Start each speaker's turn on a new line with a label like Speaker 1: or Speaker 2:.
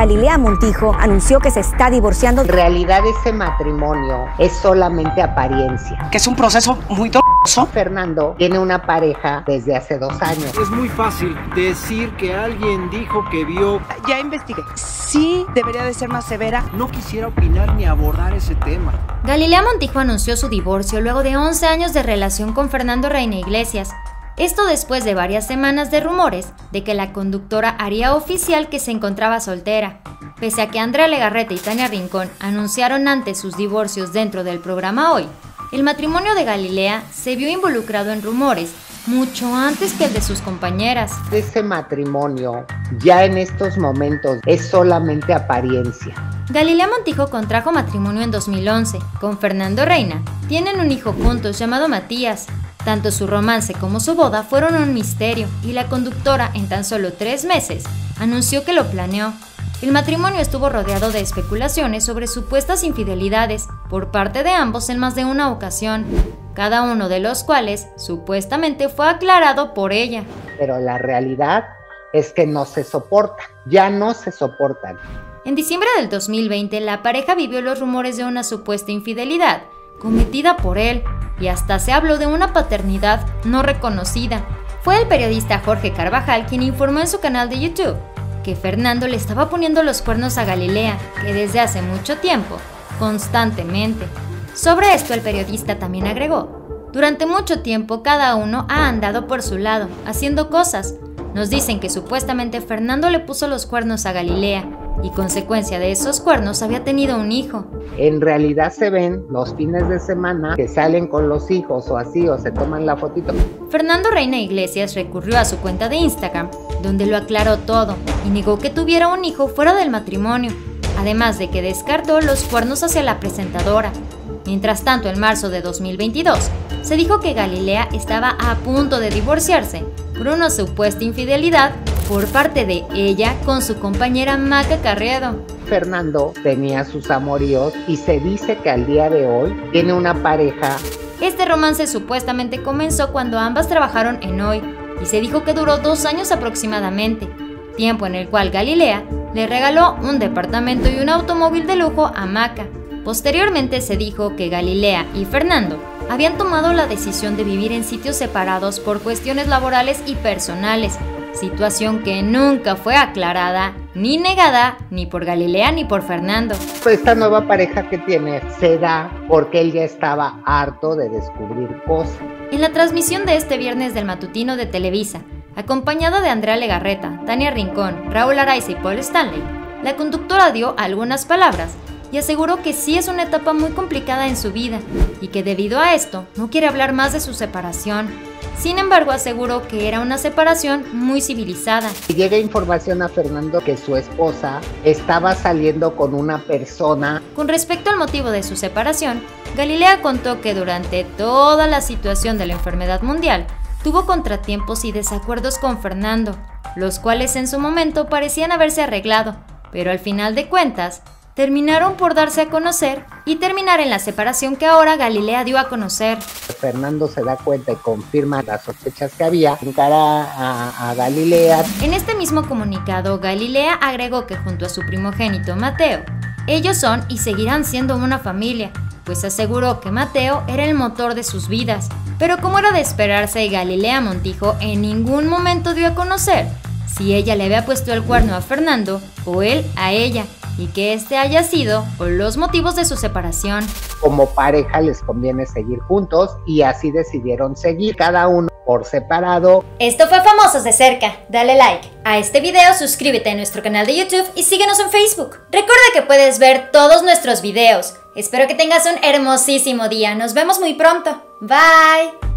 Speaker 1: Galilea Montijo anunció que se está divorciando.
Speaker 2: En realidad ese matrimonio es solamente apariencia.
Speaker 3: Que es un proceso muy doloroso.
Speaker 2: Fernando tiene una pareja desde hace 2 años.
Speaker 4: Es muy fácil decir que alguien dijo que vio.
Speaker 3: Ya investigué. Sí, debería de ser más severa.
Speaker 4: No quisiera opinar ni abordar ese tema.
Speaker 5: Galilea Montijo anunció su divorcio luego de 11 años de relación con Fernando Reina Iglesias. Esto después de varias semanas de rumores de que la conductora haría oficial que se encontraba soltera. Pese a que Andrea Legarreta y Tania Rincón anunciaron antes sus divorcios dentro del programa Hoy, el matrimonio de Galilea se vio involucrado en rumores mucho antes que el de sus compañeras.
Speaker 2: Ese matrimonio ya en estos momentos es solamente apariencia.
Speaker 5: Galilea Montijo contrajo matrimonio en 2011 con Fernando Reina. Tienen un hijo juntos llamado Matías. Tanto su romance como su boda fueron un misterio y la conductora en tan solo 3 meses anunció que lo planeó. El matrimonio estuvo rodeado de especulaciones sobre supuestas infidelidades por parte de ambos en más de una ocasión, cada uno de los cuales supuestamente fue aclarado por ella.
Speaker 2: Pero la realidad es que no se soportan, ya no se soportan.
Speaker 5: En diciembre del 2020, la pareja vivió los rumores de una supuesta infidelidad cometida por él y hasta se habló de una paternidad no reconocida. Fue el periodista Jorge Carvajal quien informó en su canal de YouTube que Fernando le estaba poniendo los cuernos a Galilea, que desde hace mucho tiempo, constantemente. Sobre esto el periodista también agregó: durante mucho tiempo cada uno ha andado por su lado, haciendo cosas. Nos dicen que supuestamente Fernando le puso los cuernos a Galilea y consecuencia de esos cuernos había tenido un hijo.
Speaker 2: En realidad se ven los fines de semana que salen con los hijos o así, o se toman la fotito.
Speaker 5: Fernando Reina Iglesias recurrió a su cuenta de Instagram, donde lo aclaró todo y negó que tuviera un hijo fuera del matrimonio, además de que descartó los cuernos hacia la presentadora. Mientras tanto, en marzo de 2022, se dijo que Galilea estaba a punto de divorciarse por una supuesta infidelidad por parte de ella con su compañera Maca Carriedo.
Speaker 2: Fernando tenía sus amoríos y se dice que al día de hoy tiene una pareja.
Speaker 5: Este romance supuestamente comenzó cuando ambas trabajaron en Hoy y se dijo que duró 2 años aproximadamente, tiempo en el cual Galilea le regaló un departamento y un automóvil de lujo a Maca. Posteriormente se dijo que Galilea y Fernando habían tomado la decisión de vivir en sitios separados por cuestiones laborales y personales, situación que nunca fue aclarada ni negada ni por Galilea ni por Fernando.
Speaker 2: Esta nueva pareja que tiene se da porque él ya estaba harto de descubrir cosas.
Speaker 5: En la transmisión de este viernes del matutino de Televisa, acompañada de Andrea Legarreta, Tania Rincón, Raúl Araiza y Paul Stanley, la conductora dio algunas palabras y aseguró que sí es una etapa muy complicada en su vida y que debido a esto no quiere hablar más de su separación. Sin embargo, aseguró que era una separación muy civilizada.
Speaker 2: Llega información a Fernando que su esposa estaba saliendo con una persona.
Speaker 5: Con respecto al motivo de su separación, Galilea contó que durante toda la situación de la enfermedad mundial tuvo contratiempos y desacuerdos con Fernando, los cuales en su momento parecían haberse arreglado, pero al final de cuentas terminaron por darse a conocer y terminar en la separación que ahora Galilea dio a conocer.
Speaker 2: Fernando se da cuenta y confirma las sospechas que había en cara a Galilea.
Speaker 5: En este mismo comunicado, Galilea agregó que junto a su primogénito Mateo, ellos son y seguirán siendo una familia, pues aseguró que Mateo era el motor de sus vidas. Pero como era de esperarse, Galilea Montijo en ningún momento dio a conocer si ella le había puesto el cuerno a Fernando o él a ella, y que este haya sido por los motivos de su separación.
Speaker 2: Como pareja les conviene seguir juntos y así decidieron seguir cada uno por separado.
Speaker 5: Esto fue Famosos de Cerca. Dale like a este video, suscríbete a nuestro canal de YouTube y síguenos en Facebook. Recuerda que puedes ver todos nuestros videos. Espero que tengas un hermosísimo día. Nos vemos muy pronto. Bye.